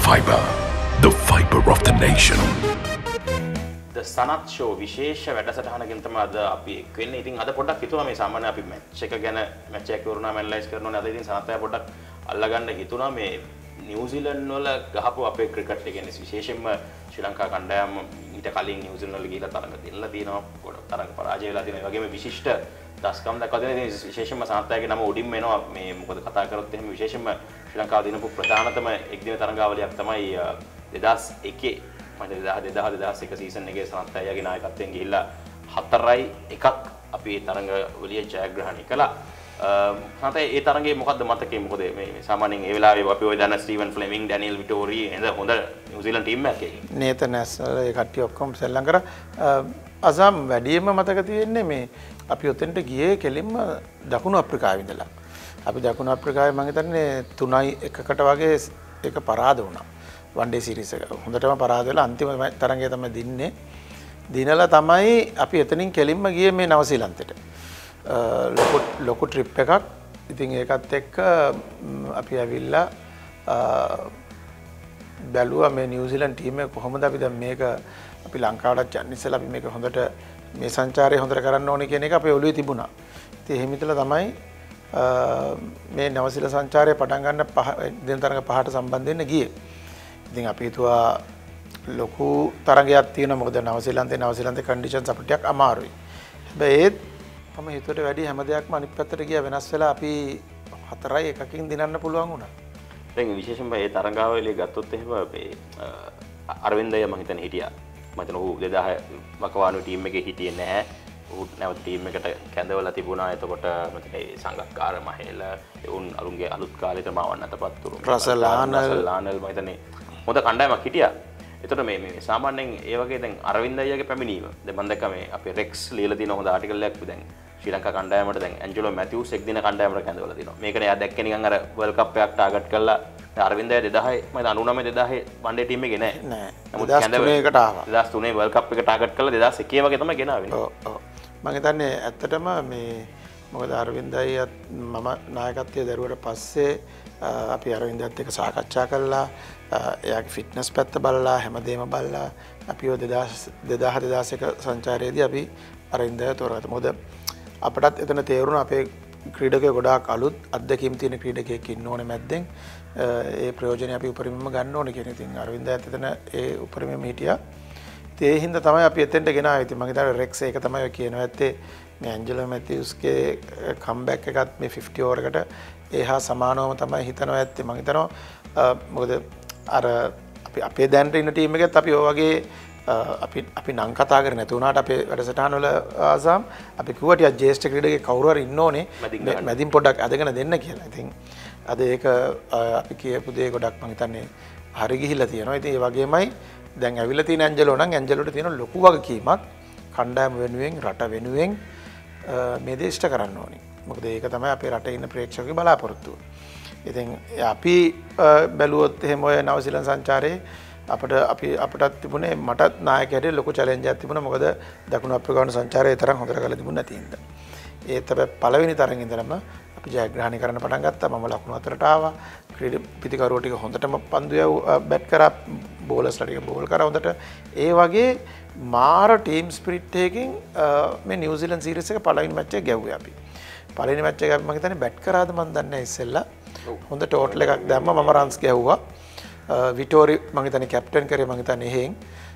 the fiber of the nation. The Sanath Show විශේෂ වැඩසටහනකින් තමයි අද අපි එක් වෙන්නේ. ඉතින් අද පොඩ්ඩක් හිතුණා මේ සාමාන්‍ය අපි මැච් එක ගැන මැච් එකක් වරුණා ඇනලයිස් කරනෝනේ. අද ඉතින් සනත් අය පොඩ්ඩක් අල්ලගන්න හිතුණා මේ නිව්සීලන්ත වල ගහපු අපේ ක්‍රිකට් එක ගැන විශේෂයෙන්ම ශ්‍රී ලංකා කණ්ඩායම ඊට කලින් නිව්සීලන්ත වල ගිහිල්ලා තරඟ දෙන්නලා තියෙනවා. පොඩ තරඟ පරාජය වෙලා තියෙනවා. ඒ වගේම විශිෂ්ට දස්කම් දක්වා දෙන ඉතින් විශේෂයෙන්ම සනත් අයගේ නම උඩින්ම එනවා. මේ මොකද කතා කරොත් එහෙම විශේෂයෙන්ම ශ්‍රී ලංකාව දිනපු ප්‍රධානතම එක්දින තරඟාවලියක් තමයි 2001 2001 සීසන් එකේ සනත් අයගේ නායකත්වයෙන් ගිහිල්ලා 4-1ක් අපි ඒ තරඟවලිය ජයග්‍රහණය කළා. සනත් ඒ තරඟේ මොකද්ද මතකේ? මොකද මේ සාමාන්‍යයෙන් ඒ වෙලාවේ අපි ඔය දන්න ස්ටීවන් ෆ්ලෙමිං, ඩැනියල් විටෝරි එඳ හොඳ නිව්සීලන්ත ටීම් එකක් ඒක. නේත නැෂනල් ඒ කට්ටිය ඔක්කොම සෙල්ලම් කරා. අසම් වැඩියෙන්ම මතක තියෙන්නේ මේ අපි ඔතෙන්ට ගියේ කෙලින්ම දකුණු අප්‍රිකාවේ ඉඳලා. අපි දකුණු අප්‍රිකාවේ මම හිතන්නේ 3-1කට වගේ එක පරාද වුණා. වන් ඩේ සීරීස් එක හොඳටම පරාද වෙලා අන්තිම තරඟය තමයි දින්නේ. දිනලා තමයි අපි එතනින් කෙලින්ම ගියේ මේ නවසීලන්තෙට. ලොකු ට්‍රිප් එකක්. ඉතින් ඒකත් එක්ක අපි ඇවිල්ලා බැලුවා මේ නිව්සීලන්ත ටීම් එක කොහොමද අපි දැන් මේක අපි ලංකාවට යන්න ඉස්සෙල්ලා අපි මේක හොඳට මේ සංචාරය හොඳට කරන්න ඕනේ කියන එක අපේ ඔළුවේ තිබුණා. ඉතින් එහෙම හිතලා තමයි මේ නවසීල සංචාරය පටන් ගන්න දින තරඟ 5ට සම්බන්ධ වෙන්න ගියේ. ඉතින් අපි හිතුවා ලොකු තරගයක් තියෙනවා. මොකද නවසීලන්තේ කන්ඩිෂන්ස් අපිට ටිකක් අමාරුයි. හැබැයි ඒත් මම හිතුවට වැඩි හැම දෙයක්ම අනිත් පැත්තට ගියා. වෙනස් වෙලා අපි 4-1කින් දිනන්න පුළුවන් වුණා. දැන් විශේෂයෙන්ම මේ තරඟාවලිය ගත්තොත් එහෙම මේ අරවින්දය මම හිතන්නේ හිටියා. මම හිතන ඔහු 2000 වකවානු ටීම් එකේ හිටියේ නැහැ. ඔහු නැවත ටීම් එකට කැඳවලා තිබුණා. එතකොට මම සංගක්කාර මහේල උන් අරුන්ගේ අලුත් කාලේට මාවන් අතපත් තුරු. රසලානල් මම හිතන්නේ හොඳ කණ්ඩායමක් හිටියා. එතකොට මේ සාමාන්‍යයෙන් ඒ වගේ දැන් අරවින්ද අයියාගේ පැමිණීම දැන් මම දැක්කා මේ අපේ රෙක්ස් ලියලා තියෙන හොඳ ආටිකල් එකක් දැන් ශ්‍රී ලංකා කණ්ඩායමට දැන් ඇන්ජලෝ මැතිව්ස් එක් දින කණ්ඩායමට කැඳවලා තිනවා. මේකනේ එයා දැක්කේ නිකන් අර වර්ල්ඩ් කප් එකක් ටාගට් කරලා අරවින්ද අයියා 2000 මම 99 2000 වන් ඩේ ටීම් එකේ නෑ. නමුත් 2003කට ආවා. 2003 වර්ල්ඩ් කප් එක ටාගට් කරලා 2001 වගේ තමයි ගෙනාවේ. ඔව්. මම හිතන්නේ ඇත්තටම මේ මොකද අරවින්ද අයියා මම නායකත්වයේ දරුවට පස්සේ අපි අරවින්දත් එක්ක සාකච්ඡා කළා. එයාගේ ෆිට්නස් පැත්ත බලලා හැමදේම බලලා අපි 2001 සංචාරයේදී අපි අරවින්දය තෝරගත්තා. මොකද අපටත් එතන තේරුණා අපේ ක්‍රීඩකයෝ ගොඩාක් අලුත් අත්දැකීම් තියෙන ක්‍රීඩකයෙක් ඉන්න ඕනේ මැද්දෙන්. ඒ ප්‍රයෝජනය අපි උපරිමම ගන්න ඕනේ කියන ඉතින් අරවින්දයත් එතන ඒ උපරිමම හිටියා. ඒ හින්දා තමයි අපි එතෙන්ට ගෙනාවේ. ඉතින් මම හිතන්නේ රෙක්ස් ඒක තමයි කියනවා ඇත්තේ මේ ඇන්ජලෝ මැතිව්ස්ගේ කම්බැක් එකත් මේ 50 ඕවර් එකට එහා සමානවම තමයි හිතනවා ඇත්තේ. මම හිතනවා මොකද අර අපි අපේ දැනට ඉන්න ටීම් එකෙත් අපි ඔය වගේ අපි නම් කතා කරේ නැති වුණාට අපේ වැඩසටහන වල ආසම් අපි කිව්වා ටිකක් ජේෂ්ඨ ක්‍රීඩකයෙක් කවුරු හරි ඉන්න ඕනේ මැදින් පොඩ්ඩක් අදගෙන දෙන්න කියලා. ඉතින් අද ඒක අපි කියපු දේ ගොඩක් මම හිතන්නේ හරි ගිහිල්ලා තියෙනවා. ඉතින් ඒ වගේමයි දැන් ඇවිල්ලා තියෙන ඇන්ජලෝ නම් ඇන්ජලෝට තියෙන ලොකු වගකීමක් කණ්ඩායම වෙනුවෙන් රට වෙනුවෙන් මේ දේ ඉෂ්ට කරන්න ඕනේ. මොකද ඒක තමයි අපේ රටේ ඉන්න ප්‍රේක්ෂකගේ බලාපොරොත්තුව. ඉතින් අපි බැලුවොත් එහෙම ඔය නවසීලන්ත සංචාරයේ අපටත් තිබුණේ මටත් නායකයෙක් ලොකු චැලෙන්ජ් එකක් තිබුණා. මොකද දකුණු අප්‍රිකානු සංචාරයේ තරම් හොඳට කරලා තිබුණ නැති හින්දා. ඒ තමයි පළවෙනි තරඟ ඉඳලම අපි ජයග්‍රහණය කරන්න පටන් ගත්තා. මම ලකුණු අතරට ආවා. පිටිකරුවෝ ටික හොඳටම පන්දු බැට් කරා. බෝලර්ස්ලා ටික බෝල් කරා හොඳට. ඒ වගේ මාර ටීම් ස්පිරිට් එකකින් මේ නිව්සීලන්ත සීරීස් එක පළවෙනි මැච් එක ගැව්වේ අපි. පළවෙනි මැච් එක මම හිතන්නේ බැට් කරාද මම දන්නේ නැහැ ඉස්සෙල්ලා. හොඳ ටෝටල් එකක් දැම්මා. මම රන්ස් ගැහුවා. විටෝරි මම හිතන්නේ කැප්ටන් කරේ මම හිතන්නේ එහෙන්.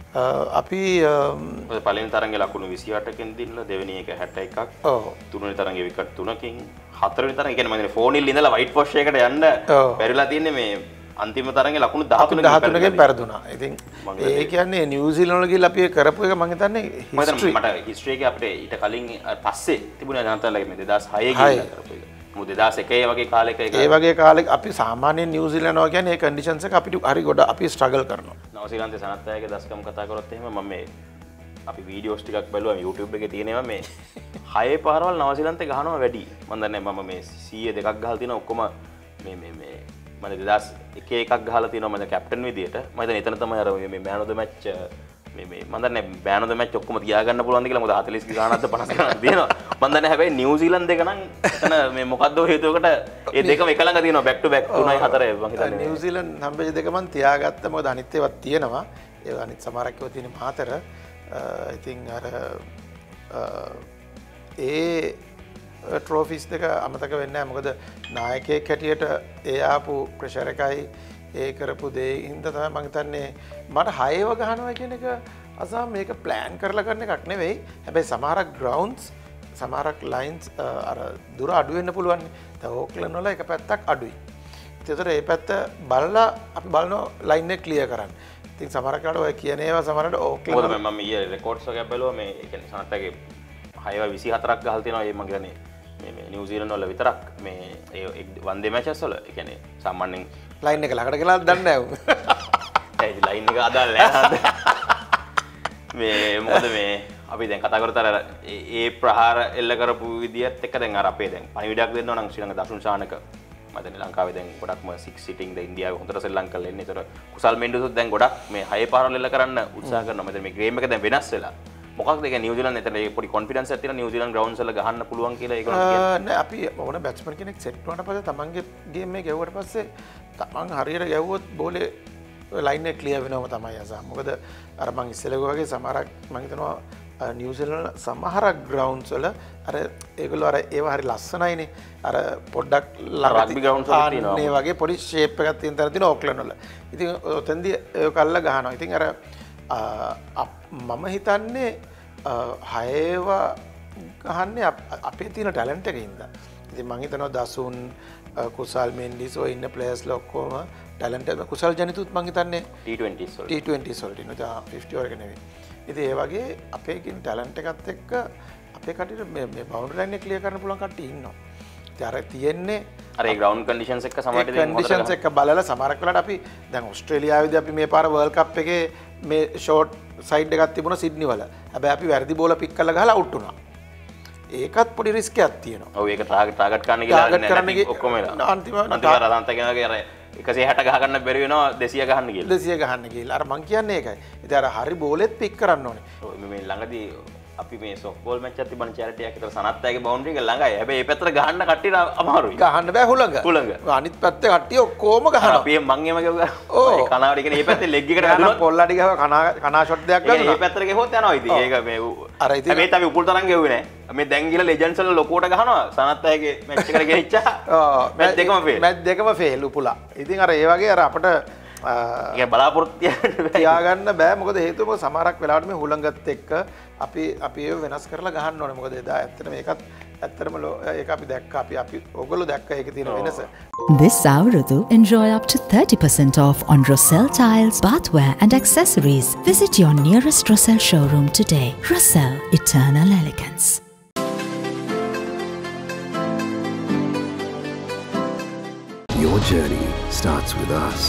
අපි පළවෙනි තරඟේ ලකුණු 28කින් දිනලා දෙවෙනි එක 61ක්. ඔව්. තුන්වෙනි තරඟේ විකට් 3කින් හතරවෙනි තරඟ කියන්නේ මම කියන්නේ 4-0 ඉඳලා වයිට් වොෂ් එකට යන්න බැරිලා තියන්නේ මේ අන්තිම තරඟේ ලකුණු 13කින් පෙරදුනා. ඉතින් ඒ කියන්නේ නිව්සීලන්ත වල ගිහලා අපි කරපු එක මම හිතන්නේ හිස්ටරි මට හිස්ටරි එකේ අපිට ඊට කලින් පස්සේ තිබුණා ජනතාවලගේ මේ 2006 ගිහිල්ලා කරපු එක. මොකද 2001 වගේ කාලෙක ඒ වගේ කාලෙක අපි සාමාන්‍යයෙන් නිව්සීලන්ත වල කියන්නේ ඒ කන්ඩිෂන්ස් එක අපිට හරි ගොඩ අපි ස්ට්‍රගල් කරනවා. නවසීලන්තේ සනත් අයගේ දස්කම් කතා කරොත් එහෙම මම මේ අපි වීඩියෝස් ටිකක් බැලුවා YouTube එකේ තියෙනවා මේ 6 පහරවල් නවසීලන්තේ ගහනවා වැඩි. මම දන්නේ මම මේ 100 දෙකක් ගහලා තියෙනවා ඔක්කොම මේ මම 2001 එකක් ගහලා තියෙනවා මම කැප්ටන් විදියට. මම හිතන්නේ එතන තමයි අර මේ මෑන් ඔෆ් ද මැච් මේ මම දන්නේ බෑනොද මැච් ඔක්කොම තියාගන්න පුළුවන්ද කියලා මොකද 40 ගානක්ද 50 ගානක් තියෙනවා මම දන්නේ හැබැයි නිව්සීලන්ත දෙක නම් එතන මේ මොකද්ද හේතුවකට ඒ දෙකම එක ළඟ තියෙනවා බැක් ටු බැක් 3යි 4යි මම හිතන්නේ නිව්සීලන්ත හම්බෙච්ච දෙක මම තියාගත්ත මොකද අනිත් ඒවා තියෙනවා ඒ අනිත් සමහරක් ඒවා තියෙන මාතර ඉතින් අර ඒ ට්‍රොෆිස් දෙක අමතක වෙන්නේ නැහැ මොකද නායකයෙක් හැටියට ඒ ආපු ප්‍රෙෂර් එකයි ඒ කරපු දේ හින්දා තමයි මම හිතන්නේ මට 6ව ගහනවා කියන එක අසම මේක ප්ලෑන් කරලා කරන එකක් නෙවෙයි හැබැයි සමහරක් ග්‍රවුන්ඩ්ස් සමහරක් ලයින්ස් අර දුර අඩු වෙන්න පුළුවන් නේ ඕක්ලන්ඩ් වල එක පැත්තක් අඩුයි ඒතර ඒ පැත්ත බලලා අපි බලනවා ලයින් එක ක්ලියර් කරන්න ඉතින් සමහරක් කාට ඔය කියන ඒවා සමහරට ඕක්ලන්ඩ් මොකද මම ඊයේ රෙකෝඩ්ස් වගේ බැලුවා මේ ඒ කියන්නේ සනත්ගේ 6ව 24ක් ගහලා තියෙනවා ඒ මම කියන්නේ මේ නිව්සීලන්ත වල විතරක් මේ ඒ වන් ඩේ මැචස් වල ඒ කියන්නේ සාමාන්‍යයෙන් ලයින් එක ළඟට ගලා දන්නේ නැහැ උන්. ඒ ලයින් එක අදාළ නැහැ. මේ මොකද මේ අපි දැන් කතා කරතර ඒ ප්‍රහාර එල්ල කරපු විදියත් එක්ක දැන් අර අපේ දැන් පණිවිඩයක් දෙන්න ඕන නම් ශ්‍රී ලංකා දකුණු ශානක මම දැන් ලංකාවේ දැන් ගොඩක්ම 6 සිටින් ද ඉන්දියාවේ හොඳට ශ්‍රී ලංකාවල එන්නේ. ඒතර කුසල් මෙන්ඩුසුත් දැන් ගොඩක් මේ 6 පාරවල් එල්ල කරන්න උත්සාහ කරනවා. මම දැන් මේ ගේම් එක දැන් වෙනස් වෙලා. මොකක්ද ඒක නිව්සීලන්ත එතන පොඩි කොන්ෆිඩන්ස් එකක් තියෙනවා නිව්සීලන්ත ග්‍රවුන්ඩ්ස් වල ගහන්න පුළුවන් කියලා ඒගොල්ලෝ කියනවා. නෑ අපි ඕන බැට්ස්මන් කෙනෙක් සෙට් වුණාට පස්සේ තමන්ගේ ගේම් එක ගැව්වට පස්සේ තමන් හරියට ගැව්වොත් බෝලේ ලයින් එක ක්ලියර් වෙනවම තමයි අසම. මොකද අර මං ඉස්සෙල්ලා වගේ සමහරක් මං හිතනවා නිව්සීලන්ත සමහරක් ග්‍රවුන්ඩ්ස් වල අර ඒගොල්ලෝ අර ඒවා හරි ලස්සනයිනේ. අර පොඩ්ඩක් රග්බි ග්‍රවුන්ඩ්ස් වල තියෙනවා. මේ වගේ පොඩි ෂේප් එකක් තියෙන තැන තියෙන ඕක්ලන්ඩ් වල. ඉතින් ඔතෙන්දී ඒක අල්ල ගහනවා. ඉතින් අර මම හිතන්නේ 6ව ගහන්නේ අපේ තියෙන ටැලන්ට් එකේ ඉඳලා. ඉතින් මම හිතනවා දසුන් කුසල් මෙන්ඩිස් ඔය ඉන්න ප්ලේයර්ස්ලා ඔක්කොම ටැලන්ට් එක කුසල් ජනිතුත් මම හිතන්නේ T20s වල වලට ඉන්නවා 50 වරක නෙවෙයි. ඉතින් ඒ වගේ අපේ කින් ටැලන්ට් එකත් එක්ක අපේ කට්ටියට මේ බවුන්ඩරි ලයින් එක ක්ලියර් කරන්න පුළුවන් කට්ටිය ඉන්නවා. ඉතින් අර තියෙන්නේ අර ඒ ග්‍රවුන්ඩ් කන්ඩිෂන්ස් එක්ක සමහරට දැන් කන්ඩිෂන්ස් එක්ක බලලා සමහරක් වෙලාවට අපි දැන් ඕස්ට්‍රේලියාවේදී අපි මේ පාර වර්ල්ඩ් කප් එකේ මේ ෂෝට් සයිඩ් එකක් තිබුණා සිඩ්නි වල. හැබැයි අපි වැරදි බෝල පික් කරලා ගහලා අවුට් වුණා. ඒකත් පොඩි රිස්ක් එකක් තියෙනවා. ඔව් ඒක ටාගට් කරන්න කියලා නෑ ඔක්කොම වෙලා. අන්තිමට රාන්ත කියනවාගේ අර 160 ගහ ගන්න බැරි වෙනවා 200 ගහන්න කියලා. 200 ගහන්න කියලා. අර මං කියන්නේ ඒකයි. ඉතින් අර හරි බෝලෙත් පික් කරන්න ඕනේ. ඔව් මේ ළඟදී අපි මේ සොෆ්ට්බෝල් මැච් එකක් තිබුණා චැරිටි එකක් විතර සනත්යගේ බවුන්ඩරි එක ළඟයි. හැබැයි මේ පැත්තට ගහන්න කට්ටියට අමාරුයි. ගහන්න බෑ හුළඟ. අනිත් පැත්තේ කට්ටිය ඔක්කොම ගහනවා. අපි මං එහෙම ගෙවුවා. ඒ කනාවඩි කියන්නේ මේ පැත්තේ ලෙග් එකට ගහනවා. පොල්ලාඩි ගහව කනා ෂොට් දෙයක් ගන්නවා. මේ පැත්තට ගෙවුවොත් යනවා ඉතින්. ඒක මේ අර ඉතින් මේ අපි උපුල් තරම් ගෙවුවේ නෑ. මේ දැන් ගිහලා ලෙජන්ඩ්ස් වල ලොකුවට ගහනවා. සනත්යගේ මැච් එකට ගෙනිච්චා. මැච් දෙකම ෆේල්. මැච් දෙකම ෆේල් උපුලා. ඉතින් අර ඒ වගේ අර අපිට ඒක බලාපොරොත්තු තියාගන්න බෑ. මොකද හේතුව මොකද සමහරක් වෙලාවට මේ හුළඟත් එක්ක අපි ඒව වෙනස් කරලා ගහන්න ඕනේ. මොකද එදා ඇත්තටම ඒකත් ඇත්තටම ඒක අපි දැක්කා. අපි ඕගොල්ලෝ දැක්කා ඒකේ තියෙන වෙනස. This Savratu enjoy up to 30% off on Roselle tiles, bathware and accessories. Visit your nearest Roselle showroom today. Roselle, eternal elegance. Your journey starts with us.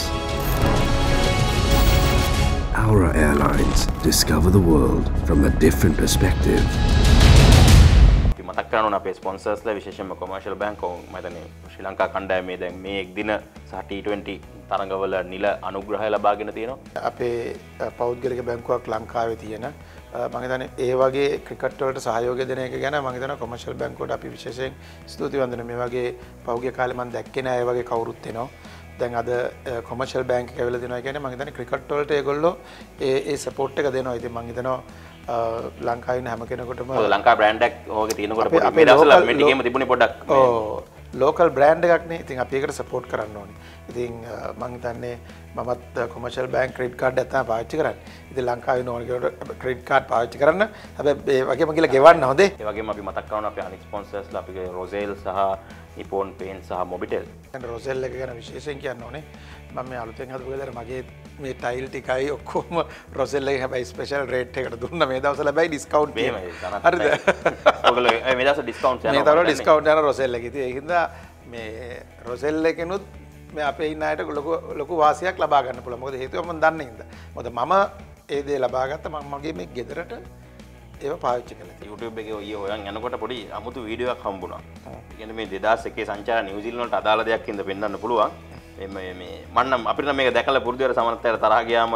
Aura Airlines discover the world from a different perspective. අපි මතක් කරනවා ඕන අපේ ස්පොන්සර්ස්ලා විශේෂයෙන්ම commercial bank මම හිතන්නේ ශ්‍රී ලංකා කණ්ඩායමේ දැන් මේ එක් දින සහ T20 තරඟවල නිල අනුග්‍රහය ලබාගෙන තියෙනවා. අපේ පෞද්ගලික බැංකුවක් ලංකාවේ තියෙන මම හිතන්නේ ඒ වගේ ක්‍රිකට් වලට සහයෝගය දෙන එක ගැන මම හිතනවා කොමර්ෂල් බැංකුවට අපි විශේෂයෙන් ස්තුතිවන්ත වෙනවා. මේ වගේ පෞද්ගලික කාලේ මම දැක්කේ නෑ ඒ වගේ කවුරුත් එනවා. දැන් අද කොමර්ෂල් බැංක් එක ඇවිල්ලා දෙනවා කියන්නේ මම හිතන්නේ ක්‍රිකට් වලට ඒගොල්ලෝ ඒ සපෝට් එක දෙනවා. ඉතින් මම හිතනවා ලංකාවේ හැම කෙනෙකුටම ලංකා බ්‍රෑන්ඩ් එකක් ඕකේ තියෙනකොට පොඩි මේ දවස්වල මේ ටිකේම තිබුණේ පොඩ්ඩක් ලෝකල් බ්‍රෑන්ඩ් එකක් නේ. ඉතින් අපි ඒකට සපෝට් කරන්න ඕනේ. ඉතින් මම හිතන්නේ මමත් කොමර්ෂල් බැංක් ක්‍රෙඩිට් කාඩ් එක තමයි පාවිච්චි කරන්නේ. ඉතින් ලංකාවේ නෝන කෙනෙකුට ක්‍රෙඩිට් කාඩ් පාවිච්චි කරන්න. හැබැයි ඒ වගේම කියලා ගෙවන්න හොඳේ. ඒ වගේම අපි මතක් කරනවා අපේ අනිත් ස්පොන්සර්ස්ලා අපේ රොසෙල් සහ නිපොන් පේන් සහ මොබිටෙල්. දැන් රොසෙල් එක ගැන විශේෂයෙන් කියන්න ඕනේ. මම මේ අලුතෙන් හදපු ගෙදර මගේ මේ ටයිල් ටිකයි ඔක්කොම රොසෙල් එකේ හැබැයි ස්පෙෂල් රේට් එකකට දුන්නා මේ දවස්වල හැබැයි ඩිස්කවුන්ට් තියෙනවා. හරිද? ඔයගොල්ලෝ මේ දවස්වල ඩිස්කවුන්ට් යනවා. මේ දවස්වල ඩිස්කවුන්ට් යන රොසෙල් එකේ. ඉතින් ඒ හින්දා මේ රොසෙල් එකෙනුත් මේ අපේ ඉන්න අයට ලොකු වාසියක් ලබා ගන්න පුළුවන්. මොකද හේතුව මම දන්නේ හින්දා. මොකද මම ඒ දේ ලබා ගත්ත මම මගේ මේ ගෙදරට ඒව පාවිච්චි කළා. YouTube එකේ ඔය ඔයන් යනකොට පොඩි අමුතු වීඩියෝ එකක් හම්බුණා. ඒ කියන්නේ මේ 2001 සංචාර නිව්සීලන්ත වලට අදාළ දෙයක් හින්දා පෙන්වන්න පුළුවන්. මේ මන්නම් අපිට මේක දැකලා පුරුදු වෙලා සමනත්තර තරහ ගියාම අර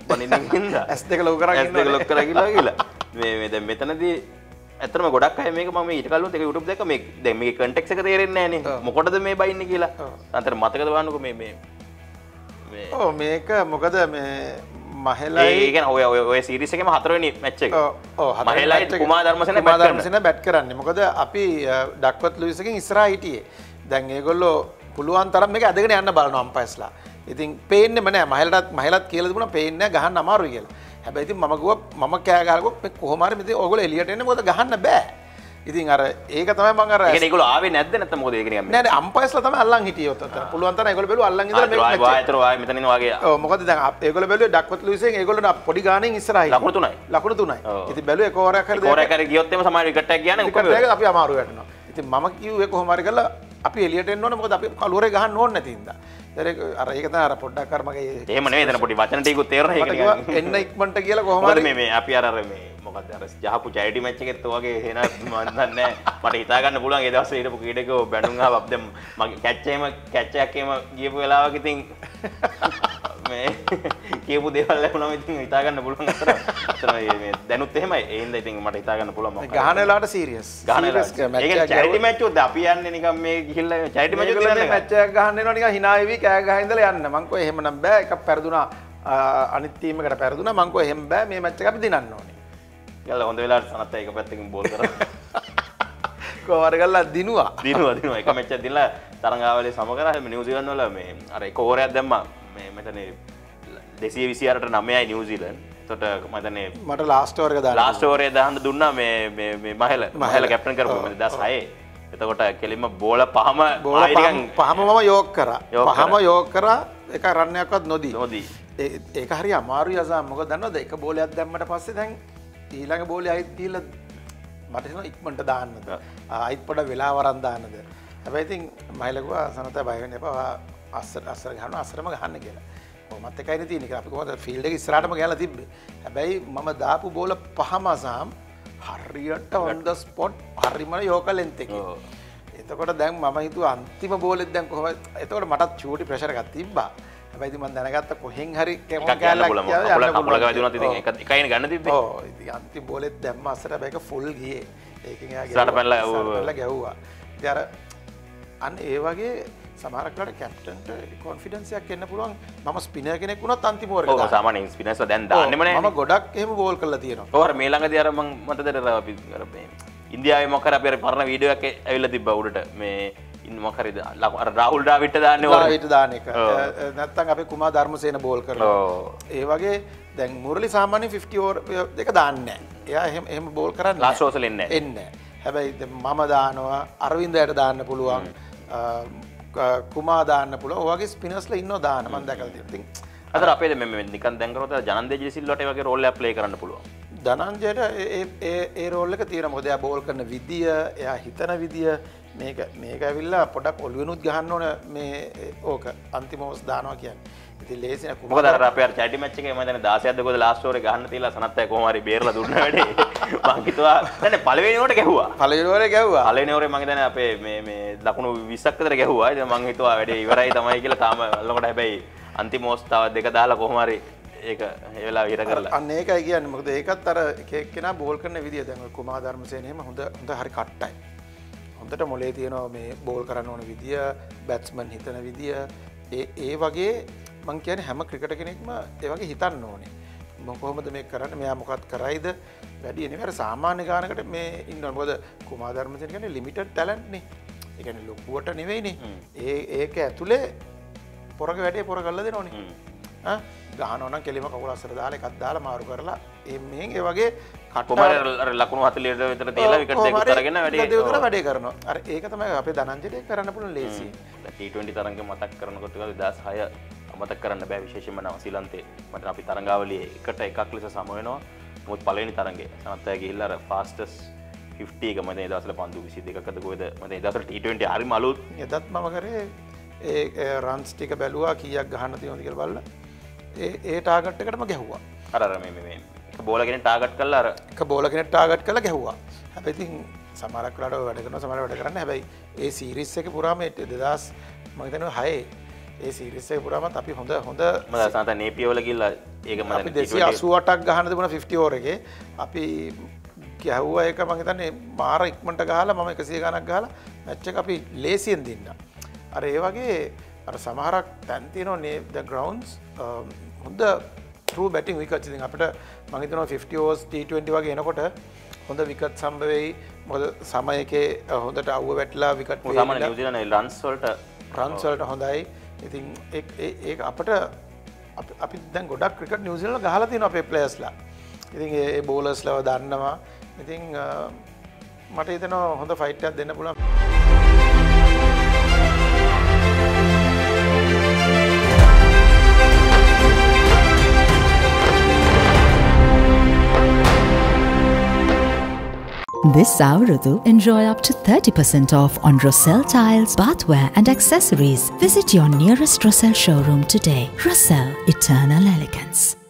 බනින්න හින්දා S2 ලොකු කරගෙන S2 ලොක් කරගෙන ගිහලා මේ දැන් මෙතනදී ඇත්තටම ගොඩක් අය මේක මම ඊට කලින් ඒක YouTube දැක්ක මේ දැන් මේකේ කන්ටෙක්ස් එක තේරෙන්නේ නැහැ නේ මොකටද මේ බයින්නේ කියලා අතන මතකද වන්නකො මේ ඔව් මේක මොකද මේ මහෙලයි ඒ කියන්නේ ඔය සීරීස් එකේම හතරවෙනි මැච් එක ඔව් මහෙලයි කුමාර ධර්මසේන බැට් කරන්නේ මොකද අපි ඩක්වර්ත් ලුයිස් එකෙන් ඉස්සරහා හිටියේ දැන් ඒගොල්ලෝ පුළුවන් තරම් මේක ඇදගෙන යන්න බලනවා අම්පයර්ස්ලා ඉතින් පේන්නෙම නෑ මහෙලත් කියලා තිබුණා පේන්නේ නෑ ගහන්න අමාරුයි කියලා හැබැයි ඉතින් මම ගිහුවා මම කෑ ගහලා මේ කොහොම හරි මෙතන ඔයගොල්ලෝ එළියට එන්නේ මොකද ගහන්න බෑ ඉතින් අර ඒක තමයි මම අර ඒ කියන්නේ ඒගොල්ලෝ ආවේ නැද්ද නැත්නම් මොකද ඒක නිකන් නෑ අම්පයර්ස්ලා තමයි අල්ලන් හිටියේ උතන පුළුවන් තරම් ඒගොල්ලෝ බැලුවා අල්ලන් ඉඳලා මේක වායතර මෙතන ඉන්න වගේ ඔව් මොකද දැන් ඒගොල්ලෝ බැලුවේ ඩක්වර්ත් ලුයිස් එකෙන් ඒගොල්ලෝ පොඩි ගාණෙන් ඉස්සරහා ලකුණු 3යි ඉතින් බැලුවේ එක ඕවරයක් හරි ඕවරයක් හරි ගියොත් එම සමහර විකට් එකක් ගියා නම් විකට් එක අපි අමාරු වෙනවා ඉතින් මම කිව්වේ කොහොම හරි කරලා අපි එළියට එන්න ඕනේ මොකද අපි කලුවරේ ගහන්න ඕනේ නැති හින්දා අර ඒක තමයි අර පොඩ්ඩක් අර මගේ එහෙම නෙවෙයි එතන පොඩි වචන ටිකකුත් තේරෙනවා ඒක නිකන් එන්න ඉක්මනට කියලා කොහොම හරි මේ අපි අර මේ මොකක්ද අර ජහපු චැරිටි මැච් එකෙත් වගේ එන මම දන්නේ මට හිතා ගන්න පුළුවන් ඒ දවස්වල හිටපු ක්‍රීඩකයෝ බැනුම් ආව දැන් මගේ කැච් එකක් එහෙම ගියපු වෙලාවක ඉතින් මේ කියපු දේවල් ලැබුණාම ඉතින් හිතා ගන්න පුළුවන් අතර මේ දැනුත් එහෙමයි ඒ හින්දා ඉතින් මට හිතා ගන්න පුළුවන් මම ගහන වෙලාවට සීරියස් ගහන වෙලාවට ඒක චැරිටි මැච් උද්ද අපි යන්නේ නිකන් මේ ගිහිල්ලා චැරිටි මැච් උද්ද යන්නේ මැච් එකක් ගහන්න එනවා නිකන් hina වෙවි කෑ ගහ ඉඳලා යන්න මං කෝ එහෙමනම් බෑ එකක් පෙරදුනා අනිත් ටීම් එකට පෙරදුනා මං කෝ එහෙම බෑ මේ මැච් එක අපි දිනන්න ඕනේ යල්ලා හොඳ වෙලාවට සනත් එක පැත්තකින් බෝල් කරා කොහොමද ගල්ලා දිනුවා එක මැච් එකක් දිනලා තරංගාවලිය සම කරා නිව්සීලන්ත වල මේ අර එක ඕවරයක් දැම්මා මේ මෙතන 228ට 9යි නිව්සීලන්ත එතකොට මම හිතන්නේ මට ලාස්ට් ඕවර් එක දාන්න ලාස්ට් ඕවරේ දාන්න දුන්නා මේ මහෙල කැප්ටන් කරපු 2006 එතකොට කෙලින්ම බෝල පහම මම යෝග් කරා පහම යෝග් කරා එක රන් එකක්වත් නොදී ඒක හරි අමාරුයි අසම් මොකද දන්නවද එක බෝලයක් දැම්මට පස්සේ දැන් ඊළඟ බෝලේ ආයිත් ගිහලා මට හිතෙනවා ඉක්මනට දාන්නද ආයිත් පොඩ වෙලා වරන් දාන්නද හැබැයි ඉතින් මයිලකුවා සනත බය වෙන්න එපා අස්සර ගහනවා අස්සරම ගහන්න කියලා කොහොමත් එකයිනේ තියෙන්නේ කියලා අපි කොහොමද ෆීල්ඩ් එක ඉස්සරහටම ගහලා තිබ්බේ හැබැයි මම දාපු බෝල පහම අසම් හරියට on the spot හරිම යෝක ලෙන්ත් එකේ එතකොට දැන් මම හිතුවා අන්තිම බෝලෙත් දැන් කොහොමද එතකොට මටත් චූටි ප්‍රෙෂර් එකක් තිබ්බා හැබැයි ඉතින් මම දැනගත්තා කොහෙන් හරි කැමොන් කැලක් කියලා කපල ගාවදුනත් ඉතින් එකයිනේ ගන්න තිබ්බේ ඔව් ඉතින් අන්තිම බෝලෙත් දැම්ම අස්සට බෑක ෆුල් ගියේ ඒකෙන් එයා ඉස්සරහට පැනලා ගැහුවා ඉතින් අර අන්න ඒ වගේ සමහරක් වෙලාවට කැප්ටන්ට කොන්ෆිඩන්ස් එකක් එන්න පුළුවන් මම ස්පිනර් කෙනෙක් වුණත් අන්තිම ඕවර් එක දාන්න. ඔව් සාමාන්‍යයෙන් ස්පිනර්ස්ලා දැන් දාන්නෙම නැහැ. මම ගොඩක් එහෙම බෝල් කරලා තියෙනවා. ඔව් අර මේ ළඟදී අර මම මතකද අපි අර මේ ඉන්දියාවේ මොකක් හරි අපි අර පරණ වීඩියෝ එකක් ඇවිල්ලා තිබ්බා උඩට මේ මොකක් හරි අර රාහුල් ඩාවිඩ්ට දාන්නේ ඕවර්. ඩාවිඩ්ට දාන එක. නැත්තම් අපි කුමාර් ධර්මසේන බෝල් කරනවා. ඒ වගේ දැන් මුරලි සාමාන්‍යයෙන් 50 ඕවර් දෙක දාන්නේ නැහැ. එයා එහෙම බෝල් කරන්නේ ලාස්ට් ඕවර්ස් එන්නේ නැහැ. එන්නේ නැහැ. හැබැයි මම දානවා අරවින්දයට දාන්න පුළුවන්. කුමා දාන්න පුළුවන්. ඔය වගේ ස්පිනර්ස්ලා ඉන්නව දාන්න මම දැකලා තියෙනවා. අතර අපේ මේ නිකන් දැන් කරොත් ජනන්දේ ජයසිල්වට ඒ වගේ රෝල් එකක් ප්ලේ කරන්න පුළුවන්. ධනංජයට ඒ රෝල් එක තියෙනවා. මොකද එයා බෝල් කරන විදිය, එයා හිතන විදිය මේක ඇවිල්ලා පොඩක් ඔළුවෙනුත් ගහන්න ඕන මේ ඕක අන්තිම ඕවර්ස් දානවා කියන්නේ. ඉතින් ලේසි නෑ. මොකද අර අපේ අර චැරිටි මැච් එකේ මම දැන් 16ක් දකෝද ලාස්ට් ඕවරේ ගහන්න තියලා සනත් අය කොහොම හරි බේරලා දුන්න වැඩේ. මං හිතුවා දැන් පළවෙනි ඕවරේ ගැහුවා. පළවෙනි ඕවරේ මං හිතන්නේ අපේ මේ ලකුණු 20ක් විතර ගැහුවා. ඉතින් මං හිතුවා වැඩේ ඉවරයි තමයි කියලා තාම අල්ලකට හැබැයි අන්තිම ඕවර්ස් තව දෙක දාලා කොහොම හරි ඒක ඒ වෙලාව ඉර කරලා. අන්න ඒකයි කියන්නේ. මොකද ඒකත් අර එක එක්කෙනා බෝල් කරන විදිය දැන් ඔය කුමාර ධර්මසේන එහෙම හොඳ හරි කට්ටයි. හොඳට මොලේ තියෙනවා මේ බෝල් කරන්න ඕන විදිය, බැට්ස්මන් හිතන විදිය. ඒ වගේ මං කියන්නේ හැම ක්‍රිකටර් කෙනෙක්ම ඒ වගේ හිතන්න ඕනේ. මම කොහොමද මේක කරන්නේ? මෙයා මොකක්ද කරයිද? වැඩි නෙවෙයි අර සාමාන්‍ය ගානකට මේ ඉන්නවා. මොකද කුමාර ධර්මසේන කියන්නේ ලිමිටඩ් ටැලන්ට් නේ. ඒ කියන්නේ ලොකුවට නෙවෙයිනේ. ඒක ඇතුලේ පොරක වැඩේ පොර කරලා දෙනෝනේ. ගහනවා නම් කෙලිම කකුල අස්සට දාලා එකක් දාලා මාරු කරලා මෙහෙන් ඒ වගේ කොහමද අර ලකුණු 40 විතර තියලා විකට් දෙකක් අරගෙන වැඩේ කරනවා. අර ඒක තමයි අපේ ධනංජයට කරන්න පුළුවන් ලේසි. T20 තරඟ මතක් කරනකොට 2006 මතක් කරන්න බෑ විශේෂයෙන්ම නවසීලන්තේ මට අපි තරඟාවලියේ එකට එකක් ලෙස සම වෙනවා. මොකද පළවෙනි තරඟේ සනත්ය ගිහිල්ලා අර ෆාස්ටස් 50 එක මම ඒ දවස්වල පන්දු 22කද කොහෙද මම ඒ දවස්වල T20 හරිම අලුත්. එදත් මම කරේ ඒ රන්ස් ටික බැලුවා කීයක් ගහන්න තියෙනවද කියලා බලලා ඒ ටාගට් එකටම ගැහුවා. අර මේ එක බෝල කෙනෙක් ටාගට් කරලා අර එක බෝල කෙනෙක් ටාගට් කරලා ගැහුවා. හැබැයි ඉතින් සමහරක් වෙලාවට වැඩ කරනවා සමහරක් වැඩ කරන්නේ. හැබැයි ඒ සීරීස් එකේ පුරාම 2000 මම හිතනවා 6 ඒ සීරීස් එක පුරාමත් අපි හොඳ මම සනත නේපිය වල ගිහලා ඒක මම අපි 288ක් ගහන්න තිබුණා 50 ඕවර් එකේ. අපි ගැහුවා එක මම හිතන්නේ මාර ඉක්මනට ගහලා මම 100 ගණක් ගහලා මැච් එක අපි ලේසියෙන් දින්නා. අර ඒ වගේ අර සමහරක් තැන් තියෙනවා the grounds හොඳ true batting wickets ඉතින් අපිට මම හිතනවා 50 overs T20 වගේ එනකොට හොඳ විකට් සම්භව වෙයි. මොකද සමයකේ හොඳට අවුව වැටලා විකට් වෙයි. සාමාන්‍ය නිව්සීලන්තේ රන්ස් වලට හොඳයි. ඉතින් ඒක අපිට අපි දැන් ගොඩක් ක්‍රිකට් නිව්සීලන්ත ගහලා තියෙනවා අපේ ප්ලේයර්ස්ලා. ඉතින් ඒ බෝලර්ස්ලව දන්නවා. ඉතින් මට හිතෙනවා හොඳ ෆයිට් එකක් දෙන්න පුළුවන්. This Avrudu, enjoy up to 30% off on Roselle tiles, bathware and accessories. Visit your nearest Roselle showroom today. Roselle, eternal elegance.